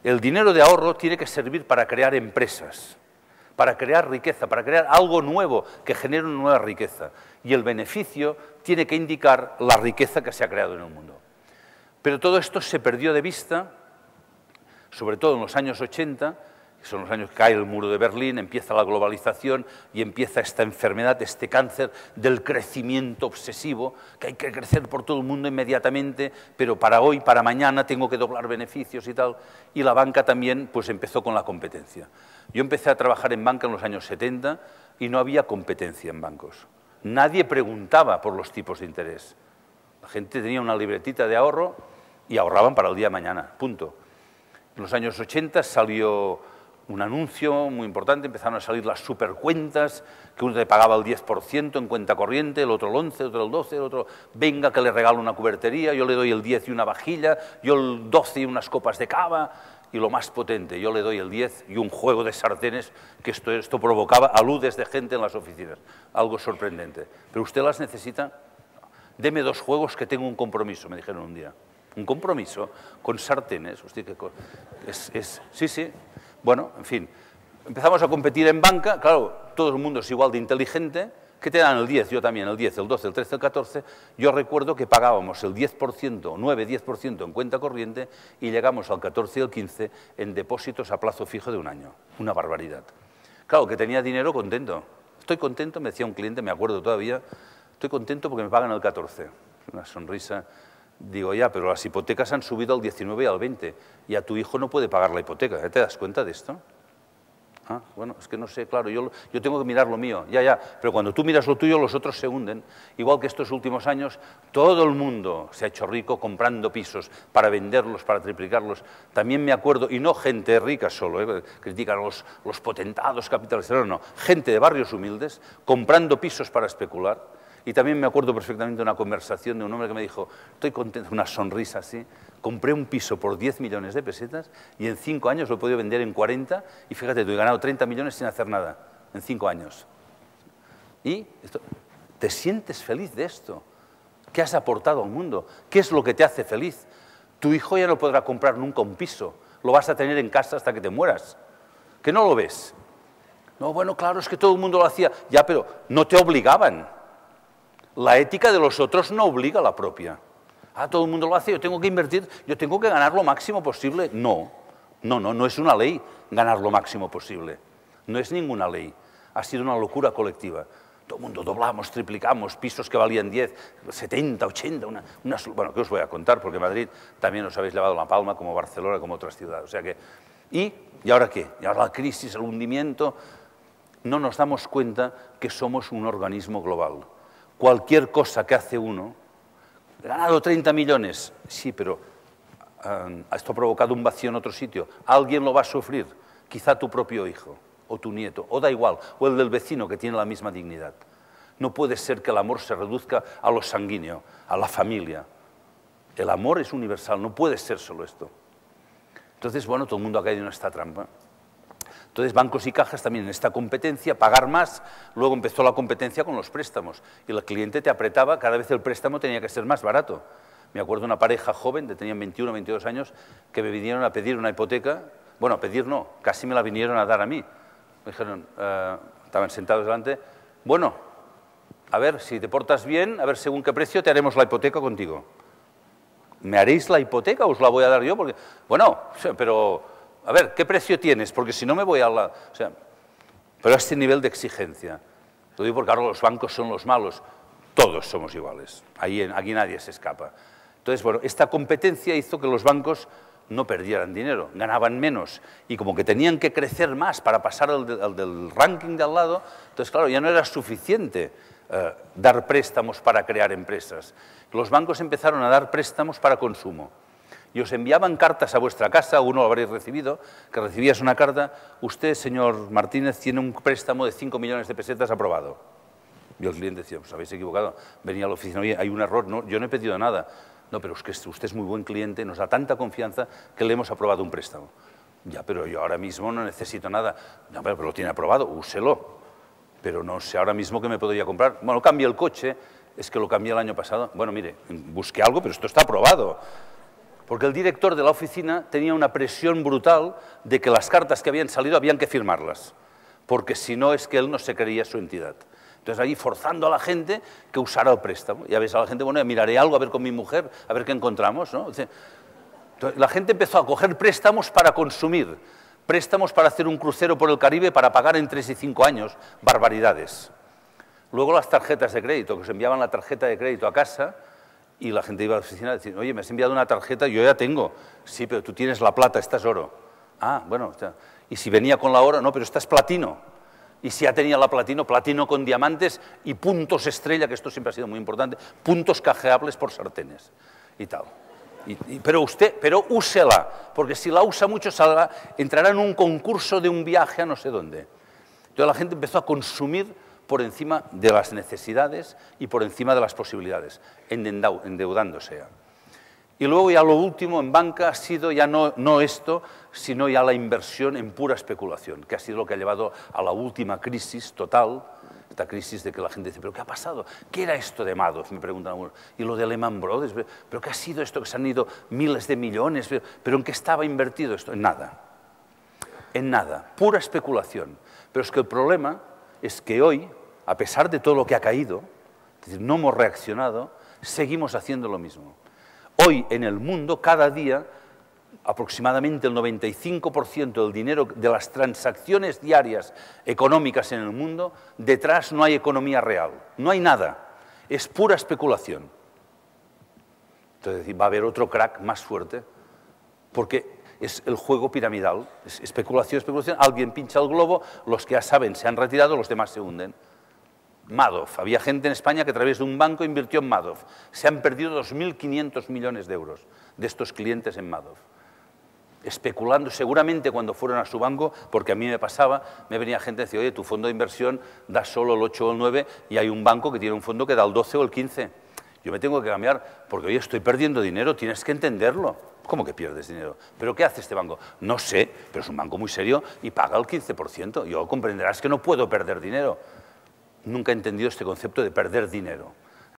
El dinero de ahorro tiene que servir para crear empresas, para crear riqueza, para crear algo nuevo que genere una nueva riqueza. Y el beneficio tiene que indicar la riqueza que se ha creado en el mundo. Pero todo esto se perdió de vista, sobre todo en los años 80, que son los años que cae el muro de Berlín, empieza la globalización y empieza esta enfermedad, este cáncer del crecimiento obsesivo, que hay que crecer por todo el mundo inmediatamente, pero para hoy, para mañana, tengo que doblar beneficios y tal. Y la banca también pues, empezó con la competencia. Yo empecé a trabajar en banca en los años 70 y no había competencia en bancos. Nadie preguntaba por los tipos de interés. La gente tenía una libretita de ahorro y ahorraban para el día de mañana, punto. En los años 80 salió un anuncio muy importante, empezaron a salir las supercuentas, que uno te pagaba el 10% en cuenta corriente, el otro el 11, otro el 12, el otro, venga que le regalo una cubertería, yo le doy el 10 y una vajilla, yo el 12 y unas copas de cava, y lo más potente, yo le doy el 10 y un juego de sartenes, que esto provocaba aludes de gente en las oficinas, algo sorprendente. ¿Pero usted las necesita? Deme 2 juegos que tengo un compromiso, me dijeron un día. ¿Un compromiso? ¿Con sartenes? Hostia, sí, sí. Bueno, en fin, empezamos a competir en banca, claro, todo el mundo es igual de inteligente, ¿qué te dan el 10? Yo también, el 10, el 12, el 13, el 14, yo recuerdo que pagábamos el 10%, 9-10% en cuenta corriente y llegamos al 14 y el 15 en depósitos a plazo fijo de un año, una barbaridad. Claro, que tenía dinero contento, estoy contento, me decía un cliente, me acuerdo todavía, estoy contento porque me pagan el 14, una sonrisa. Digo, ya, pero las hipotecas han subido al 19 y al 20, y a tu hijo no puede pagar la hipoteca. ¿Te das cuenta de esto? Ah, bueno, es que no sé, claro, yo tengo que mirar lo mío, ya, pero cuando tú miras lo tuyo, los otros se hunden. Igual que estos últimos años, todo el mundo se ha hecho rico comprando pisos para venderlos, para triplicarlos. También me acuerdo, y no gente rica solo, critican los potentados capitalistas, no, gente de barrios humildes comprando pisos para especular. Y también me acuerdo perfectamente de una conversación de un hombre que me dijo, estoy contento, una sonrisa así, compré un piso por 10 millones de pesetas y en 5 años lo he podido vender en 40 y fíjate, tú he ganado 30 millones sin hacer nada, en 5 años. ¿Y te sientes feliz de esto? ¿Qué has aportado al mundo? ¿Qué es lo que te hace feliz? Tu hijo ya no podrá comprar nunca un piso, lo vas a tener en casa hasta que te mueras. ¿Que no lo ves? No, bueno, claro, es que todo el mundo lo hacía, ya, pero no te obligaban. La ética de los otros no obliga a la propia. Ah, todo el mundo lo hace, yo tengo que invertir, yo tengo que ganar lo máximo posible. No es una ley ganar lo máximo posible. No es ninguna ley. Ha sido una locura colectiva. Todo el mundo doblamos, triplicamos, pisos que valían 10, 70, 80, bueno, ¿qué os voy a contar? Porque Madrid también os habéis llevado la palma, como Barcelona, como otras ciudades. O sea que, ¿y ahora qué? Y ahora la crisis, el hundimiento. No nos damos cuenta que somos un organismo global. Cualquier cosa que hace uno, he ganado 30 millones, sí, pero esto ha provocado un vacío en otro sitio, alguien lo va a sufrir, quizá tu propio hijo, o tu nieto, o da igual, o el del vecino que tiene la misma dignidad. No puede ser que el amor se reduzca a lo sanguíneo, a la familia. El amor es universal, no puede ser solo esto. Entonces, bueno, todo el mundo ha caído en esta trampa. Entonces, bancos y cajas también en esta competencia, pagar más, luego empezó la competencia con los préstamos y el cliente te apretaba, cada vez el préstamo tenía que ser más barato. Me acuerdo de una pareja joven, tenían 21 o 22 años, que me vinieron a pedir una hipoteca, bueno, a pedir no, casi me la vinieron a dar a mí. Me dijeron, estaban sentados delante, bueno, a ver, si te portas bien, a ver según qué precio te haremos la hipoteca contigo. ¿Me haréis la hipoteca o os la voy a dar yo? Porque, bueno, pero... A ver, ¿qué precio tienes? Porque si no me voy a la... O sea, pero a este nivel de exigencia. Lo digo porque ahora los bancos son los malos. Todos somos iguales. Aquí nadie se escapa. Entonces, bueno, esta competencia hizo que los bancos no perdieran dinero, ganaban menos. Y como que tenían que crecer más para pasar al del ranking de al lado, entonces, claro, ya no era suficiente dar préstamos para crear empresas. Los bancos empezaron a dar préstamos para consumo. Y os enviaban cartas a vuestra casa, uno lo habréis recibido, que recibías una carta, usted, señor Martínez, tiene un préstamo de 5 millones de pesetas aprobado. Y el cliente decía, pues habéis equivocado, venía a la oficina, oye, hay un error, no, yo no he pedido nada. No, pero es que usted es muy buen cliente, nos da tanta confianza que le hemos aprobado un préstamo. Ya, pero yo ahora mismo no necesito nada. No, pero lo tiene aprobado, úselo. Pero no sé ahora mismo qué me podría comprar. Bueno, cambie el coche, es que lo cambié el año pasado. Bueno, mire, busqué algo, pero esto está aprobado. Porque el director de la oficina tenía una presión brutal de que las cartas que habían salido habían que firmarlas, porque si no es que él no se creía su entidad. Entonces ahí forzando a la gente que usara el préstamo. Ya ves a la gente, bueno, miraré algo, a ver con mi mujer, a ver qué encontramos, ¿no? Entonces, la gente empezó a coger préstamos para consumir, préstamos para hacer un crucero por el Caribe para pagar en 3 y 5 años, barbaridades. Luego las tarjetas de crédito, que os enviaban la tarjeta de crédito a casa y la gente iba a la oficina y decía, oye, me has enviado una tarjeta, yo ya tengo. Sí, pero tú tienes la plata, esta es oro. Ah, bueno, y si venía con la oro, no, pero esta es platino. Y si ya tenía la platino, platino con diamantes y puntos estrella, que esto siempre ha sido muy importante, puntos canjeables por sartenes y tal. Pero úsela, porque si la usa mucho entrará en un concurso de un viaje a no sé dónde. Entonces la gente empezó a consumir por encima de las necesidades y por encima de las posibilidades, endeudándose. Y luego ya lo último en banca ha sido ya no esto, sino ya la inversión en pura especulación, que ha sido lo que ha llevado a la última crisis total, esta crisis de que la gente dice, ¿pero qué ha pasado? ¿Qué era esto de Madoff? Me preguntan algunos. Y lo de Lehman Brothers, ¿pero qué ha sido esto que se han ido miles de millones? ¿Pero en qué estaba invertido esto? En nada. En nada. Pura especulación. Pero es que el problema es que hoy, a pesar de todo lo que ha caído, es decir, no hemos reaccionado, seguimos haciendo lo mismo. Hoy en el mundo, cada día, aproximadamente el 95% del dinero de las transacciones diarias económicas en el mundo, detrás no hay economía real, no hay nada, es pura especulación. Entonces va a haber otro crack más fuerte, porque es el juego piramidal, es especulación, especulación, alguien pincha el globo, los que ya saben se han retirado, los demás se hunden. Madoff, había gente en España que a través de un banco invirtió en Madoff, se han perdido 2.500 millones de euros de estos clientes en Madoff. Especulando, seguramente cuando fueron a su banco, porque a mí me pasaba, me venía gente y decía, oye, tu fondo de inversión da solo el 8 o el 9 y hay un banco que tiene un fondo que da el 12 o el 15. Yo me tengo que cambiar porque, oye, estoy perdiendo dinero, tienes que entenderlo. ¿Cómo que pierdes dinero? ¿Pero qué hace este banco? No sé, pero es un banco muy serio y paga el 15%. Yo comprenderás que no puedo perder dinero. Nunca he entendido este concepto de perder dinero.